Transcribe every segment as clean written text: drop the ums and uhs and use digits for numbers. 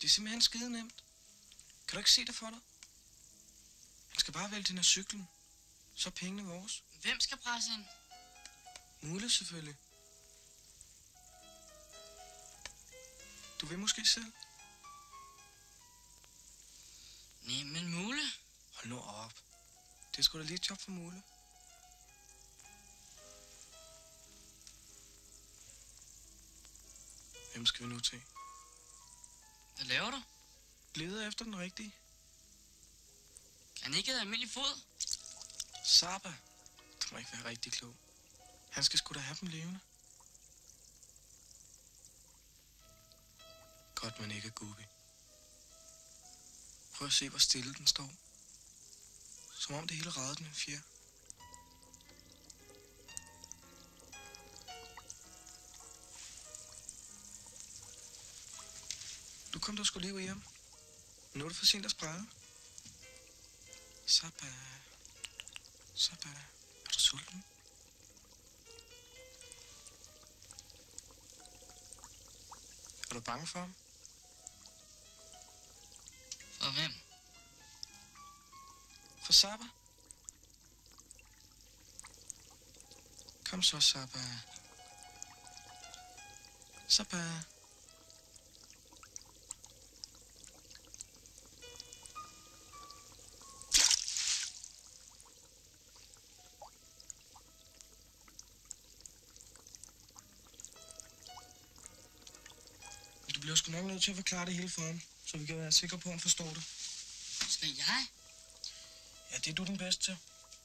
Det er simpelthen skide nemt. Kan du ikke se det for dig? Han skal bare vælge den af cyklen. Så er pengene vores. Hvem skal presse ind? Mule selvfølgelig. Du vil måske selv? Nej, men Mule? Hold nu op. Det er sgu da lige et job for Mule. Hvem skal vi nu til? Hvad laver du? Leder efter den rigtige. Han ikke have almindelig fod? Saba. Du må ikke være rigtig klog. Han skal sgu da have dem levende. Godt, man ikke er Gubi. Prøv at se, hvor stille den står. Som om det hele redder den en fjer. Du kom da sgu lige hjem. Nu er det for sent at spræde. Saba. Saba. Er du sulten? Er du bange for ham? For hvem? For Saba? Kom så, Saba. Saba. Du bliver sgu nok nødt til at forklare det hele for ham, så vi kan være sikre på, at han forstår det. Skal jeg? Ja, det er du den bedste til.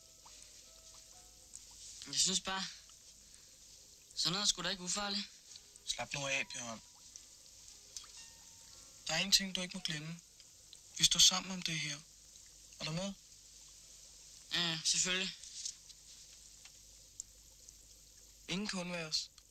Jeg synes bare, sådan noget er sgu da ikke ufarligt. Slap nu af, Bjørn. Der er en ting, du ikke må glemme. Vi står sammen om det her. Er du med? Ja, selvfølgelig. Ingen kun ved os.